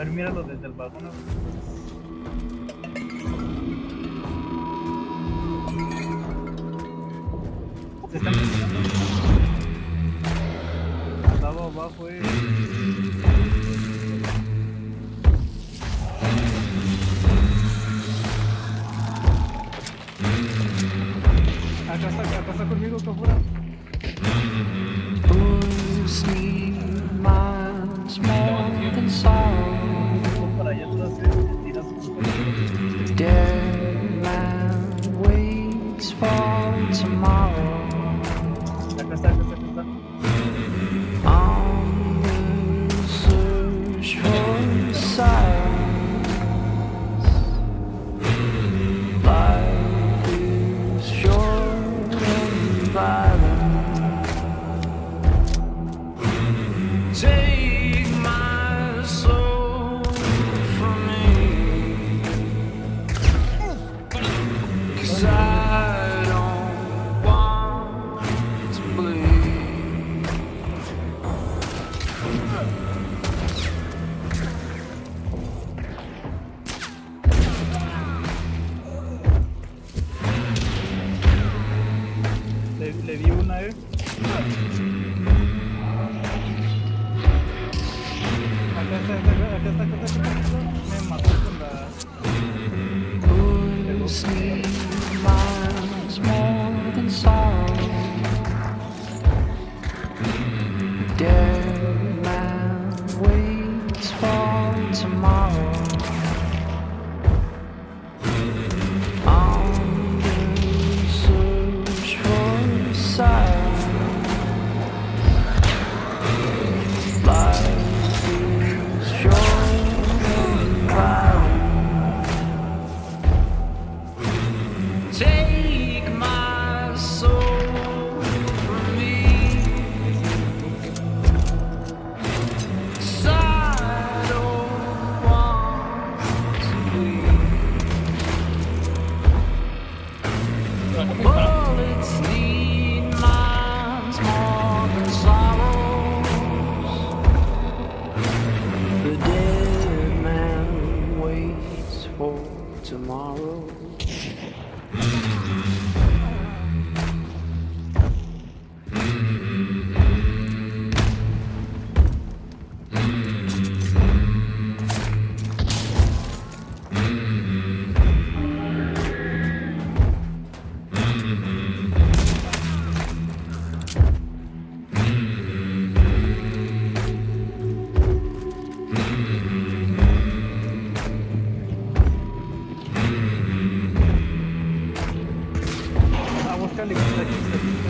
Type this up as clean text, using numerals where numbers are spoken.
ver, míralo desde el balcón. Se están presionando. Al lado abajo, Acá está conmigo, acá afuera. Para allá atrás, tiras un Dead man waits for tomorrow. Acá está. On the search for silence. Life is short and violent. Take my soul from me, 'cause I don't want to bleed. Le di una, Acá está. Me mató con la... Pussy miles more than sorrow. Dead man waits for tomorrow. On the search for silence. Life is short and violent. Take my soul from me, 'cause I don't want to bleed. Bullets need minds more than sorrows. The dead man waits for tomorrow. Búscale que está aquí.